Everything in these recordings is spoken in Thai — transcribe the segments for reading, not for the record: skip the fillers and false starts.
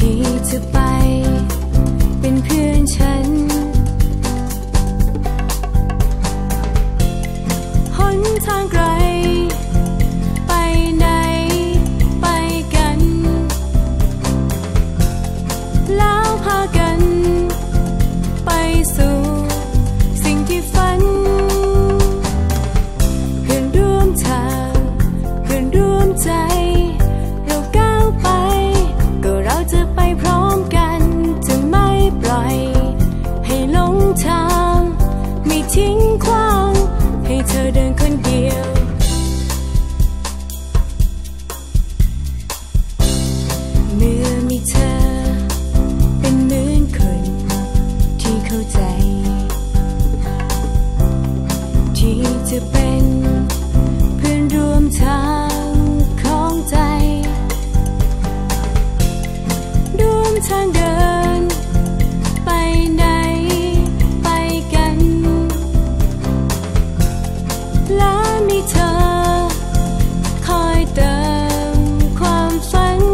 ที่จะไปเป็นเพื่อนฉันหนทางไกลไปไหนไปกันแล้วพากันไปสู่สิ่งที่ฝันเพื่อนร่วมทางเพื่อนร่วมใจเราก้าวไปก็เราจะไปพร้อมกันจะไม่ปล่อยให้หลงทางไม่ทิ้งขว้างให้เธอเดินคนเดียวเมื่อมีเธอเป็นเหมือนคนที่เข้าใจที่จะเป็นเพื่อนร่วมทางของใจร่วมทางเดินไปไหนไปกันและมีเธอคอยเติมความฝัน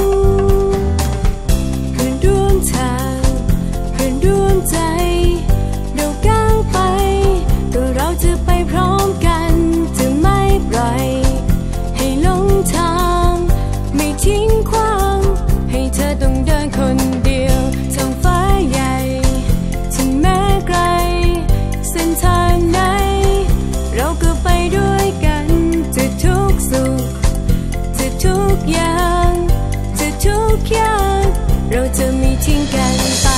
เพื่อนร่วมทางเพื่อนร่วมใจเราก้าวไปก็เราจะไปพร้อมกันจะไม่ปล่อยให้หลงทางไม่ทิ้งขว้างให้เธอต้องเดินคนเดียวท้องฟ้าใหญ่ถึงแม้ไกลเส้นทางไหนเราก็ไปด้วยกันจะทุกสุขจะทุกอย่างจะทุกอย่างเราจะไม่ทิ้งกันไป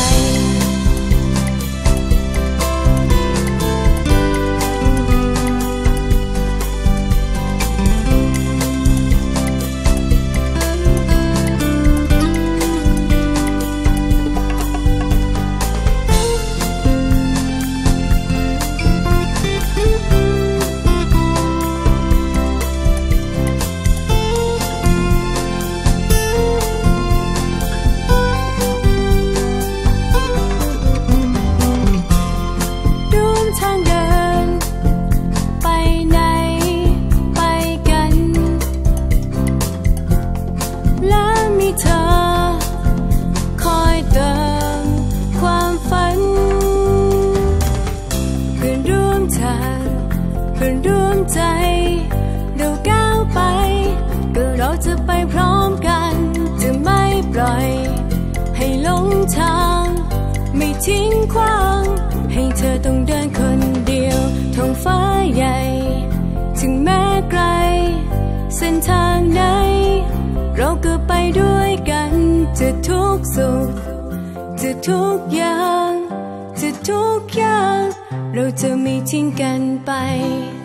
เพื่อนร่วมใจเราก้าวไปก็เราจะไปพร้อมกันจะไม่ปล่อยให้หลงทางไม่ทิ้งขว้างให้เธอต้องเดินคนเดียวท้องฟ้าใหญ่ถึงแม้ไกลเส้นทางไหนเราก็ไปด้วยกันจะทุกสุขจะทุกอย่างจะทุกอย่างเราจะไม่ทิ้งกันไป